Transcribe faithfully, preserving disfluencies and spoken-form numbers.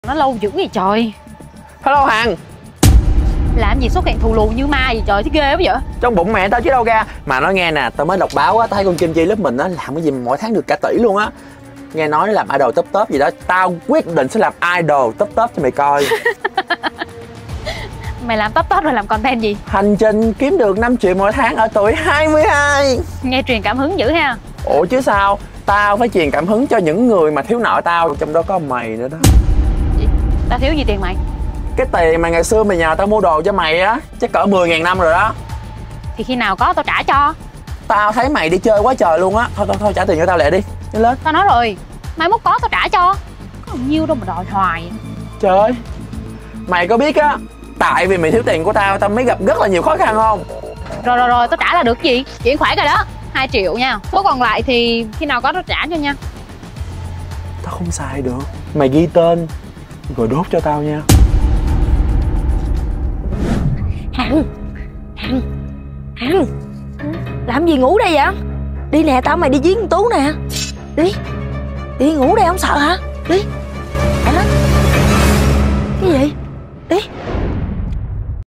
Nó lâu dữ gì trời. Hello Hằng. Làm gì xuất hiện thù lù như ma gì trời, thấy ghê quá vậy. Trong bụng mẹ tao chứ đâu ra. Mà nói nghe nè, tao mới đọc báo á, tao thấy con Kim Chi lớp mình á làm cái gì mỗi tháng được cả tỷ luôn á. Nghe nói nó làm idol top top gì đó. Tao quyết định sẽ làm idol top top cho mày coi. Mày làm top top rồi làm content gì? Hành trình kiếm được năm triệu mỗi tháng ở tuổi hai mươi hai. Nghe truyền cảm hứng dữ ha. Ủa chứ sao, tao phải truyền cảm hứng cho những người mà thiếu nợ tao. Trong đó có mày nữa đó. Gì? Tao thiếu gì tiền mày? Cái tiền mà ngày xưa mày nhờ tao mua đồ cho mày á, chắc cỡ mười ngàn năm rồi đó. Thì khi nào có tao trả cho. Tao thấy mày đi chơi quá trời luôn á. Thôi thôi thôi trả tiền cho tao lẹ đi, nhanh lên. Tao nói rồi, mai mốt có tao trả cho. Có bao nhiêu đâu mà đòi hoài. Trời ơi, mày có biết á, tại vì mày thiếu tiền của tao, tao mới gặp rất là nhiều khó khăn không? Rồi rồi rồi, tao trả là được gì? Chuyển khoản rồi đó, hai triệu nha. Số còn lại thì khi nào có tao trả cho nha. Tao không xài được. Mày ghi tên rồi đốt cho tao nha. Hằng, Hằng, Hằng, làm gì ngủ đây vậy? Đi nè, tao mày đi giếng con Tú nè. Đi, đi ngủ đây không sợ hả? Đi. Hả? Cái gì?